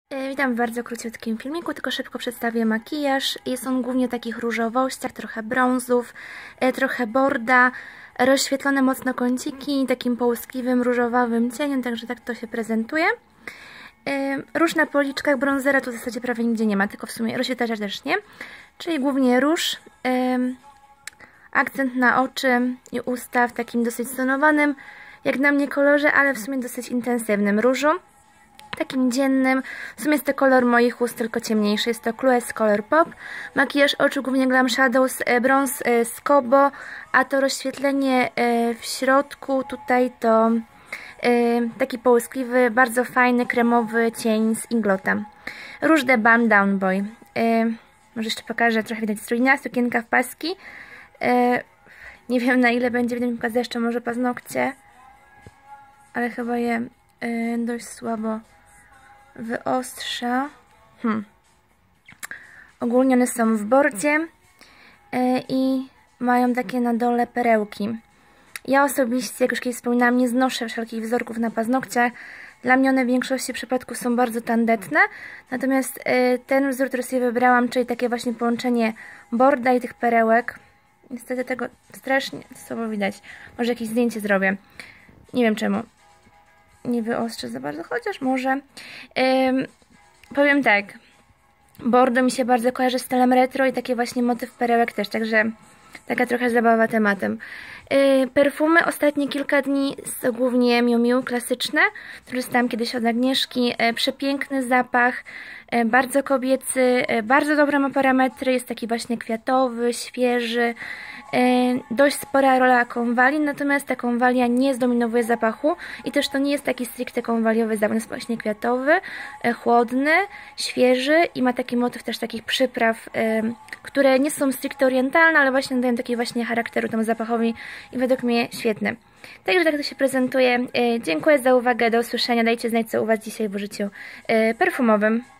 Witam w bardzo króciutkim filmiku, tylko szybko przedstawię makijaż. Jest on głównie w takich różowościach, trochę brązów, trochę borda, rozświetlone mocno kąciki, takim połyskliwym, różowawym cieniem, także tak to się prezentuje. Róż na policzkach, bronzera tu w zasadzie prawie nigdzie nie ma, tylko w sumie rozświetlacza też nie. Czyli głównie róż, akcent na oczy i usta w takim dosyć stonowanym, jak na mnie kolorze, ale w sumie dosyć intensywnym różu. Takim dziennym, w sumie jest to kolor moich ust, tylko ciemniejszy, jest to Clueless Color Pop. Makijaż oczu głównie Glam Shadows, brąz z Kobo, a to rozświetlenie w środku tutaj to taki połyskliwy, bardzo fajny, kremowy cień z Inglota. Róż The Balm Down Boy. Może jeszcze pokażę, trochę widać strójnia, sukienka w paski. Nie wiem, na ile będzie widać, pokazać jeszcze może paznokcie, ale chyba je dość słabo wyostrza. Ogólnie one są w bordzie i mają takie na dole perełki. Ja osobiście, jak już kiedyś wspominałam, nie znoszę wszelkich wzorków na paznokciach. Dla mnie one w większości przypadków są bardzo tandetne. Natomiast ten wzór, który sobie wybrałam, czyli takie właśnie połączenie borda i tych perełek, niestety tego strasznie słabo widać. Może jakieś zdjęcie zrobię. Nie wiem czemu nie wyostrzę za bardzo, chociaż może. Powiem tak, bordo mi się bardzo kojarzy z stylem retro i takie właśnie motyw perełek też, także taka trochę zabawa tematem. Perfumy ostatnie kilka dni to głównie Miu Miu klasyczne, które dostałam kiedyś od Agnieszki. Przepiękny zapach, bardzo kobiecy, bardzo dobre ma parametry, jest taki właśnie kwiatowy, świeży. Dość spora rola konwali, natomiast ta konwalia nie zdominowuje zapachu i też to nie jest taki stricte konwaliowy zapach, jest właśnie kwiatowy, chłodny, świeży i ma taki motyw też takich przypraw, które nie są stricte orientalne, ale właśnie nadają takiego właśnie charakteru temu zapachowi i według mnie świetne. Także tak to się prezentuje. Dziękuję za uwagę, do usłyszenia, dajcie znać co u Was dzisiaj w użyciu perfumowym.